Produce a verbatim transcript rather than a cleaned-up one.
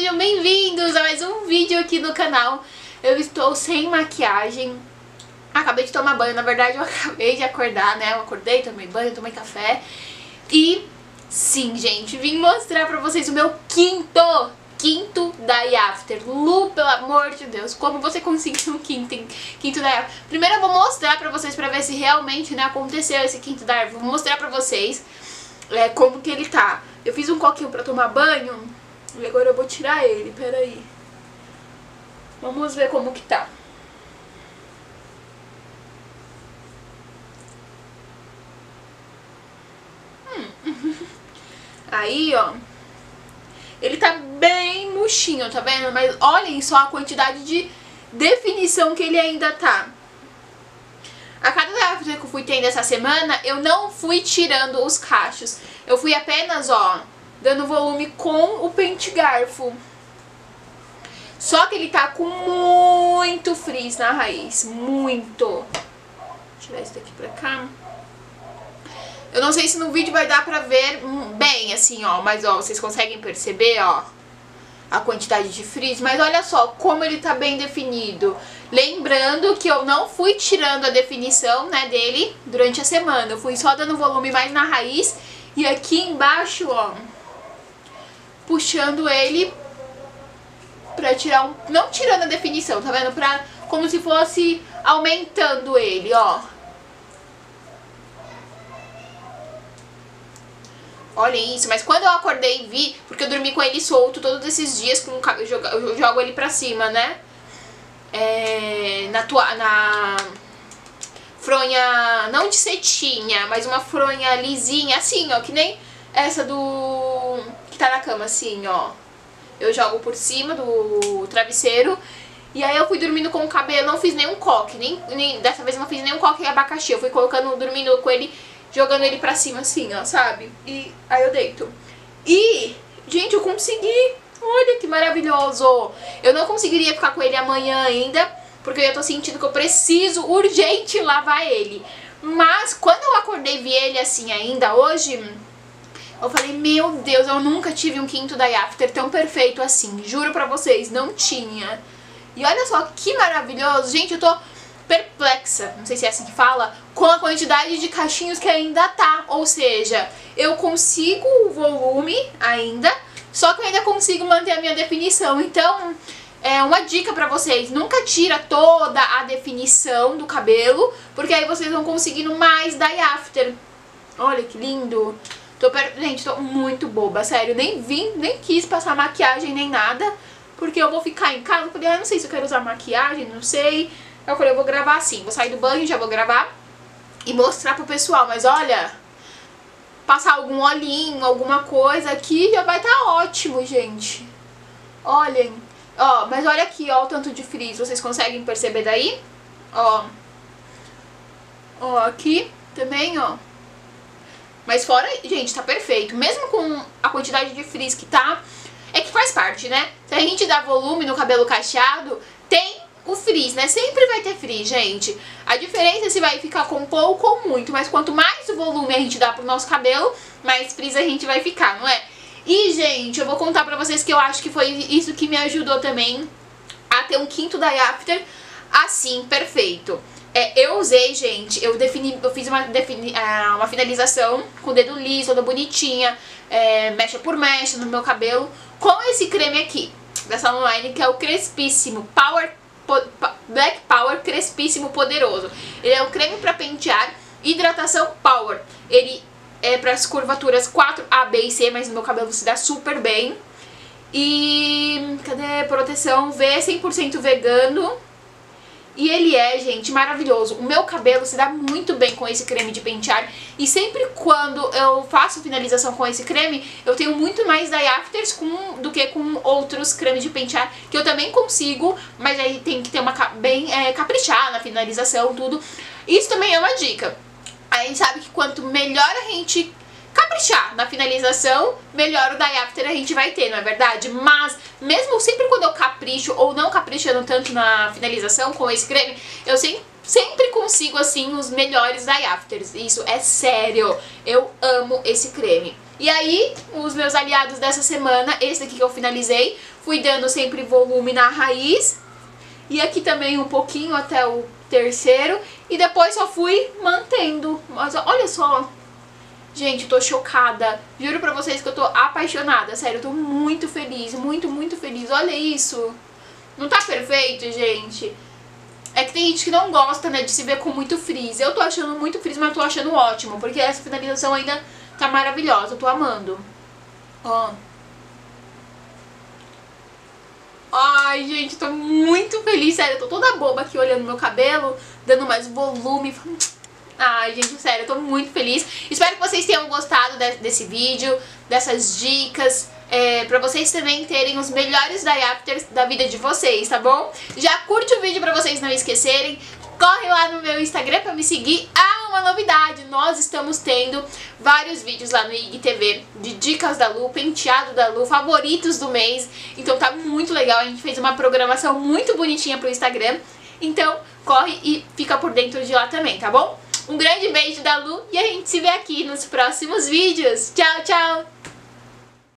sejam bem-vindos a mais um vídeo aqui no canal. Eu estou sem maquiagem, acabei de tomar banho, na verdade eu acabei de acordar, né? Eu acordei, tomei banho, tomei café. E sim, gente, vim mostrar pra vocês o meu quinto, quinto Day After. Lu, pelo amor de Deus, como você conseguiu um quinto, quinto Day After? Primeiro eu vou mostrar pra vocês, pra ver se realmente, né, aconteceu esse quinto Day After. Vou mostrar pra vocês é, como que ele tá. Eu fiz um coquinho pra tomar banho e agora eu vou tirar ele, peraí. Vamos ver como que tá. Hum. Aí, ó. Ele tá bem murchinho, tá vendo? Mas olhem só a quantidade de definição que ele ainda tá. A cada Day After que eu fui tendo essa semana, eu não fui tirando os cachos. Eu fui apenas, ó, dando volume com o pente garfo. Só que ele tá com muito frizz na raiz. Muito. Vou tirar isso daqui pra cá. Eu não sei se no vídeo vai dar pra ver bem, assim, ó. Mas, ó, vocês conseguem perceber, ó, a quantidade de frizz. Mas olha só como ele tá bem definido. Lembrando que eu não fui tirando a definição, né, dele durante a semana. Eu fui só dando volume mais na raiz. E aqui embaixo, ó, puxando ele pra tirar um... Não tirando a definição, tá vendo? Pra, como se fosse aumentando ele, ó. Olhem isso, mas quando eu acordei e vi, porque eu dormi com ele solto todos esses dias, com o, eu, jogo, eu jogo ele pra cima, né? É, na, tua, na fronha, não de cetinha, mas uma fronha lisinha, assim, ó, que nem essa do... que tá na cama, assim, ó. Eu jogo por cima do travesseiro. E aí eu fui dormindo com o cabelo, não fiz nenhum coque, nem, nem, dessa vez eu não fiz nenhum coque e abacaxi. Eu fui colocando, dormindo com ele, jogando ele pra cima assim, ó, sabe? E aí eu deito. E, gente, eu consegui. Olha que maravilhoso. Eu não conseguiria ficar com ele amanhã ainda, porque eu já tô sentindo que eu preciso urgente lavar ele. Mas quando eu acordei e vi ele assim ainda hoje, eu falei, meu Deus, eu nunca tive um quinto Day After tão perfeito assim. Juro pra vocês, não tinha. E olha só que maravilhoso. Gente, eu tô perplexa, não sei se é assim que fala, com a quantidade de cachinhos que ainda tá. Ou seja, eu consigo o volume ainda, só que eu ainda consigo manter a minha definição. Então, é uma dica pra vocês, nunca tira toda a definição do cabelo, porque aí vocês vão conseguindo mais Day After. Olha que lindo. Tô per... Gente, tô muito boba, sério, nem vim, nem quis passar maquiagem nem nada, porque eu vou ficar em casa. Eu falei, ah, não sei se eu quero usar maquiagem, não sei. Eu falei, eu vou gravar assim, vou sair do banho, já vou gravar e mostrar pro pessoal. Mas olha, passar algum olhinho, alguma coisa aqui já vai tá ótimo, gente. Olhem, ó, mas olha aqui, ó, o tanto de frizz, vocês conseguem perceber daí? Ó, ó, aqui também, ó. Mas fora, gente, tá perfeito. Mesmo com a quantidade de frizz que tá, é que faz parte, né? Se a gente dá volume no cabelo cacheado, tem o frizz, né? Sempre vai ter frizz, gente. A diferença é se vai ficar com pouco ou muito. Mas quanto mais volume a gente dá pro nosso cabelo, mais frizz a gente vai ficar, não é? E, gente, eu vou contar pra vocês que eu acho que foi isso que me ajudou também a ter um quinto Day After assim, perfeito. É, eu usei, gente, eu defini, eu fiz uma, defini, uma finalização com o dedo liso, toda bonitinha, é, mecha por mecha no meu cabelo, com esse creme aqui, da Salon Line, que é o Crespíssimo Power, po, Black Power Crespíssimo Poderoso. Ele é um creme pra pentear, hidratação Power. Ele é para as curvaturas quatro A, B e C, mas no meu cabelo se dá super bem. E, cadê? Proteção V, cem por cento vegano. E ele é, gente, maravilhoso. O meu cabelo se dá muito bem com esse creme de pentear. E sempre quando eu faço finalização com esse creme, eu tenho muito mais Day Afters com, do que com outros cremes de pentear, que eu também consigo, mas aí tem que ter uma bem é, caprichar na finalização, tudo. Isso também é uma dica. A gente sabe que quanto melhor a gente caprichar na finalização, melhor o Day After a gente vai ter, não é verdade? Mas, mesmo sempre quando eu capricho ou não caprichando tanto na finalização com esse creme, eu sempre, sempre consigo, assim, os melhores Day Afters. Isso é sério. Eu amo esse creme. E aí, os meus aliados dessa semana, esse daqui que eu finalizei, fui dando sempre volume na raiz. E aqui também um pouquinho até o terceiro. E depois só fui mantendo. Mas olha só. Gente, eu tô chocada. Juro pra vocês que eu tô apaixonada. Sério, eu tô muito feliz. Muito, muito feliz. Olha isso. Não tá perfeito, gente? É que tem gente que não gosta, né, de se ver com muito frizz. Eu tô achando muito frizz, mas eu tô achando ótimo. Porque essa finalização ainda tá maravilhosa. Eu tô amando. Ó. Ai, gente, tô muito feliz. Sério, eu tô toda boba aqui olhando meu cabelo. Dando mais volume. Ai, gente, sério, eu tô muito feliz. Espero que vocês tenham gostado de, desse vídeo, dessas dicas, é, pra vocês também terem os melhores diopters da vida de vocês, tá bom? Já curte o vídeo pra vocês não esquecerem. Corre lá no meu Instagram pra me seguir. Ah, uma novidade, nós estamos tendo vários vídeos lá no I G T V de dicas da Lu, penteado da Lu, favoritos do mês. Então tá muito legal, a gente fez uma programação muito bonitinha pro Instagram. Então corre e fica por dentro de lá também, tá bom? Um grande beijo da Lu e a gente se vê aqui nos próximos vídeos. Tchau, tchau!